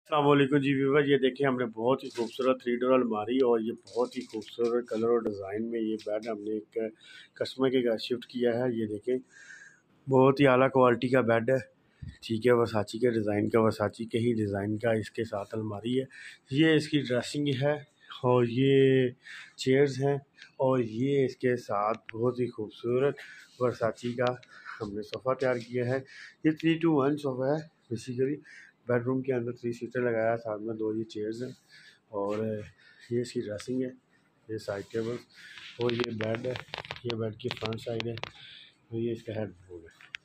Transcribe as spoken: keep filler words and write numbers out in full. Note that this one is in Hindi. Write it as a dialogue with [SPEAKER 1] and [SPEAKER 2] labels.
[SPEAKER 1] अस्सलामुअलैकुम जी व्यूवर, ये देखिए हमने बहुत ही खूबसूरत थ्री डोर अलमारी और ये बहुत ही खूबसूरत कलर और डिज़ाइन में ये बेड हमने एक कस्टमर के घर शिफ्ट किया है। ये देखें बहुत ही आला क्वालिटी का बेड है। ठीक है, वर्साची के डिज़ाइन का, वर्साची के ही डिज़ाइन का इसके साथ अलमारी है। ये इसकी ड्रेसिंग है और ये चेयर्स हैं और ये इसके साथ बहुत ही खूबसूरत वर्साची का हमने सोफ़ा तैयार किया है। ये थ्री टू वन सोफ़ा है। बेसिकली बेडरूम के अंदर थ्री सीटर लगाया है, साथ में दो ये चेयर्स हैं और ये इसकी ड्रेसिंग है, ये साइड टेबल और ये बेड है। ये बेड की फ्रंट साइड है और ये इसका हेड बोर्ड है।